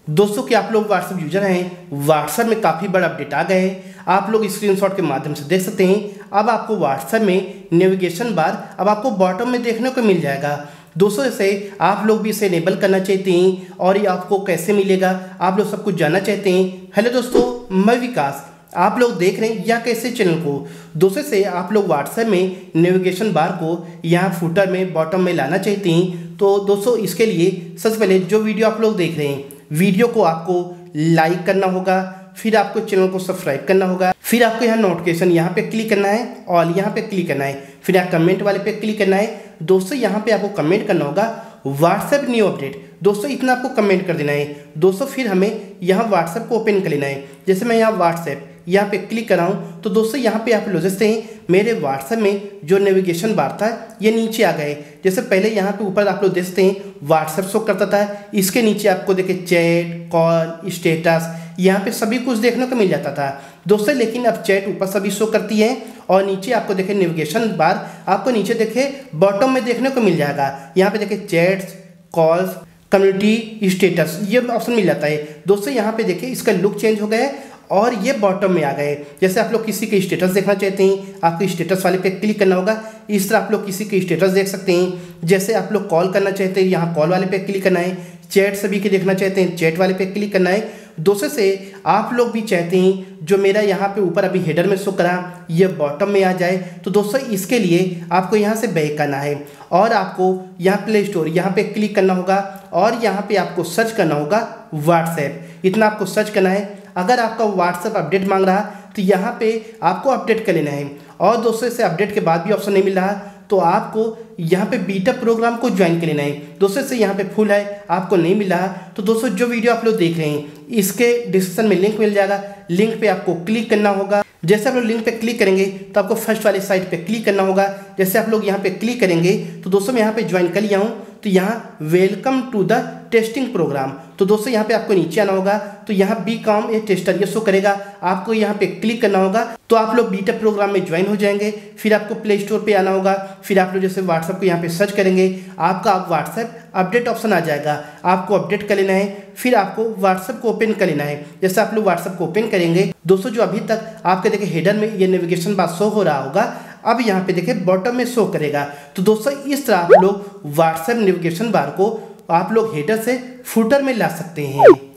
दोस्तों कि आप लोग व्हाट्सएप यूजर हैं, व्हाट्सएप में काफ़ी बड़ा अपडेट आ गए हैं। आप लोग स्क्रीनशॉट के माध्यम से देख सकते हैं। अब आपको व्हाट्सएप में नेविगेशन बार अब आपको बॉटम में देखने को मिल जाएगा। दोस्तों इसे आप लोग भी इसे इनेबल करना चाहते हैं और ये आपको कैसे मिलेगा आप लोग सब कुछ जानना चाहते हैं। हेलो दोस्तों, मैं विकास, आप लोग देख रहे हैं या कैसे चैनल को। दोस्तों से आप लोग व्हाट्सएप में नेविगेशन बार को यहाँ फुटर में बॉटम में लाना चाहते हैं। तो दोस्तों इसके लिए सबसे पहले जो वीडियो आप लोग देख रहे हैं, वीडियो को आपको लाइक करना होगा, फिर आपको चैनल को सब्सक्राइब करना होगा, फिर आपको यहाँ नोटिफिकेशन यहाँ पे क्लिक करना है और यहाँ पे क्लिक करना है, फिर यहाँ कमेंट वाले पे क्लिक करना है। दोस्तों यहाँ पे आपको कमेंट करना होगा व्हाट्सएप न्यू अपडेट। दोस्तों इतना आपको कमेंट कर देना है। दोस्तों फिर हमें यहाँ व्हाट्सएप को ओपन कर लेना है। जैसे मैं यहाँ व्हाट्सएप यहाँ पे क्लिक कर रहा हूँ तो दोस्तों यहाँ पे आप लोग देखते हैं मेरे व्हाट्सएप में जो नेविगेशन बार था ये नीचे आ गए। जैसे पहले यहाँ पे ऊपर आप लोग देखते हैं व्हाट्सएप शो करता था, इसके नीचे आपको देखिए चैट, कॉल, स्टेटस, यहाँ पे सभी कुछ देखने को मिल जाता था दोस्तों। लेकिन अब चैट ऊपर सभी शो करती है और नीचे आपको देखे नेविगेशन बार आपको नीचे देखे बॉटम में देखने को मिल जाएगा। यहाँ पे देखे चैट्स, कॉल्स, कम्युनिटी, स्टेटस, ये ऑप्शन मिल जाता है दोस्तों। यहाँ पे देखिए इसका लुक चेंज हो गया है और ये बॉटम में आ गए। जैसे आप लोग किसी के स्टेटस देखना चाहते हैं, आपको स्टेटस वाले पे क्लिक करना होगा। इस तरह आप लोग किसी के स्टेटस देख सकते हैं। जैसे आप लोग कॉल करना चाहते हैं, यहाँ कॉल वाले पे क्लिक करना है। चैट सभी के देखना चाहते हैं, चैट वाले पे क्लिक करना है। दोस्तों से आप लोग भी चाहते हैं जो मेरा यहाँ पे ऊपर अभी हेडर में शो करा ये बॉटम में आ जाए, तो दोस्तों इसके लिए आपको यहाँ से बैक करना है और आपको यहाँ प्ले स्टोर यहाँ पे क्लिक करना होगा और यहाँ पे आपको सर्च करना होगा व्हाट्सएप। इतना आपको सर्च करना है। अगर आपका व्हाट्सएप अपडेट मांग रहा तो यहाँ पे आपको अपडेट कर लेना है। और दोस्तों इसे अपडेट के बाद भी ऑप्शन नहीं मिल रहा तो आपको यहाँ पे बीटा प्रोग्राम को ज्वाइन कर लेना है। दोस्तों से यहाँ पे फुल है, आपको नहीं मिल रहा तो दोस्तों जो वीडियो आप लोग देख रहे हैं इसके डिस्क्रिप्शन में लिंक मिल जाएगा, लिंक पे आपको क्लिक करना होगा। जैसे आप लोग लिंक पे क्लिक करेंगे तो आपको फर्स्ट वाली साइट पे क्लिक करना होगा। जैसे आप लोग यहाँ पे क्लिक करेंगे तो दोस्तों मैं यहाँ पे ज्वाइन कर लिया हूँ तो यहाँ welcome to the testing program. तो दोस्तों यहाँ पे आपको नीचे आना होगा तो यहाँ बीकॉम ए टेस्टर ये शो करेगा, आपको यहाँ पे क्लिक करना होगा तो आप लोग बीटा प्रोग्राम में ज्वाइन हो जाएंगे। फिर आपको प्ले स्टोर पे आना होगा, फिर आप लोग जैसे व्हाट्सएप को यहाँ पे सर्च करेंगे आपका व्हाट्सएप अपडेट ऑप्शन आ जाएगा, आपको अपडेट कर लेना है। फिर आपको व्हाट्सएप को ओपन कर लेना है। जैसे आप लोग व्हाट्सएप को ओपन करेंगे दोस्तों जो अभी तक आपके देखिए हेडर में ये नेविगेशन बार शो हो रहा होगा, अब यहाँ पे देखिए बॉटम में शो करेगा। तो दोस्तों इस तरह आप लोग व्हाट्सएप नेविगेशन बार को आप लोग हेडर से फुटर में ला सकते हैं।